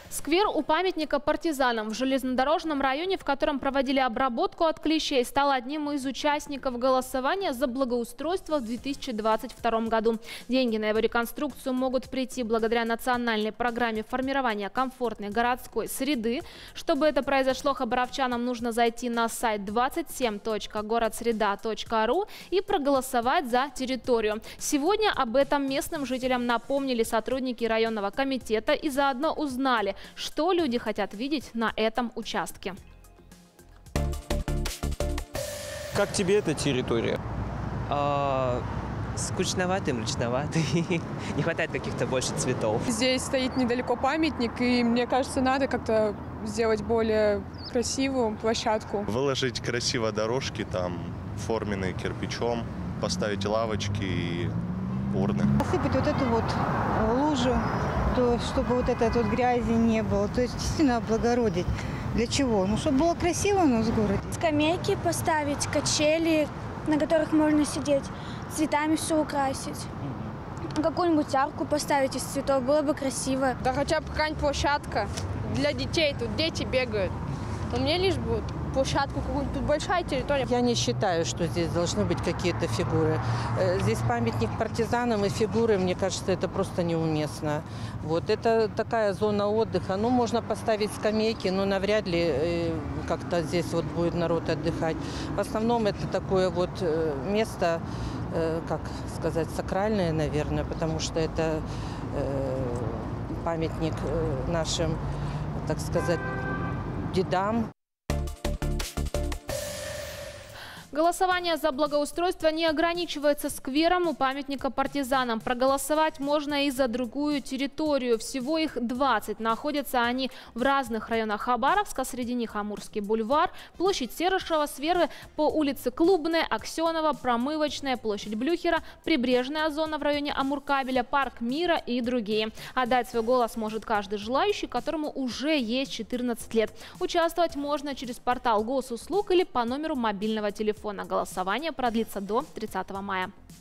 Сквер у памятника партизанам в железнодорожном районе, в котором проводили обработку от клещей, стал одним из участников голосования за благоустройство в 2022 году. Деньги на его реконструкцию могут прийти благодаря национальной программе формирования комфортной городской среды. Чтобы это произошло, хабаровчанам нужно зайти на сайт 27.городсреда.ру и проголосовать за территорию. Сегодня об этом местным жителям напомнили сотрудники районного комитета и заодно узнали, что люди хотят видеть на этом участке. Как тебе эта территория? Скучноватый, мрачноватый. Не хватает каких-то больше цветов. Здесь стоит недалеко памятник, и мне кажется, надо как-то сделать более красивую площадку. Выложить красиво дорожки, там, форменные кирпичом, поставить лавочки и урны. Посыпать вот эту вот лужу, чтобы вот этой вот грязи не было. То есть действительно облагородить. Для чего? Ну, чтобы было красиво у нас в городе. Скамейки поставить, качели, на которых можно сидеть, цветами все украсить. Какую-нибудь арку поставить из цветов, было бы красиво. Да хотя бы какая-нибудь площадка для детей, тут дети бегают. Но мне лишь бы площадку какую-нибудь, тут большая территория. Я не считаю, что здесь должны быть какие-то фигуры. Здесь памятник партизанам, и фигуры, мне кажется, это просто неуместно. Вот это такая зона отдыха. Ну, можно поставить скамейки, но навряд ли как-то здесь вот будет народ отдыхать. В основном это такое вот место, как сказать, сакральное, наверное, потому что это памятник нашим, так сказать, дедам. Голосование за благоустройство не ограничивается сквером у памятника партизанам. Проголосовать можно и за другую территорию. Всего их 20. Находятся они в разных районах Хабаровска. Среди них Амурский бульвар, площадь Серышева, Свервы по улице Клубная, Аксенова, Промывочная, площадь Блюхера, прибрежная зона в районе Амуркабеля, парк Мира и другие. Отдать свой голос может каждый желающий, которому уже есть 14 лет. Участвовать можно через портал госуслуг или по номеру мобильного телефона. Голосование продлится до 30 мая.